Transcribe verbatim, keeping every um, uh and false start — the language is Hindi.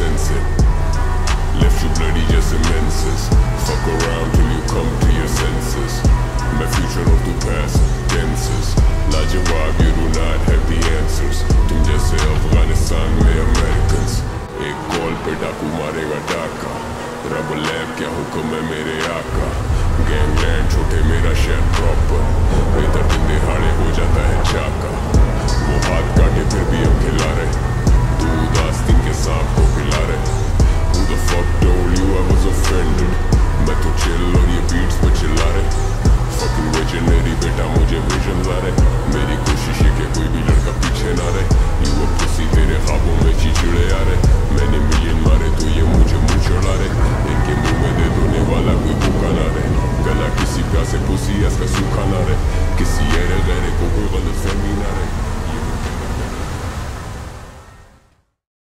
sense it. Left you bloody just immenses. Fuck around till you come to your senses. My future or to past tenses. लाजवाब you do not have the answers. तुम जैसे अफगानिस्तान में अमेरिकन्स. एक कॉल पे डाकू मारेगा डाका. रब लैब क्या हुक्म है मेरे आका. गैंगलैंड छोटे मेरा शहर प्रॉपर. बेहतर दिन दिहाड़े हो जाता है चाका. वो हाथ काटे फिर भी हम खिला रहे. दूध आस्तीन के सांप को खिला रहे. Who the fuck told you I was offended? मैं तो chill और ये beats पे चिल्ला रहे. Fucking visionary बेटा मुझे visions आ रहे. मेरी कोशिश है कि कोई भी लड़का पीछे ना रहे. You a pussy तेरे ख्वाबों में चिचड़े आ रहे. मैंने मिलियन मारे तो ये मुझे मुंह चढ़ा रहे. इनके मुंह में दे दोने वाला कोई भूखा ना रहे. गला किसी प्यासे पुसी ऐसा सूखा ना रहे. किसी ऐरे गैरे को कोई गलत फहमी ना रहे.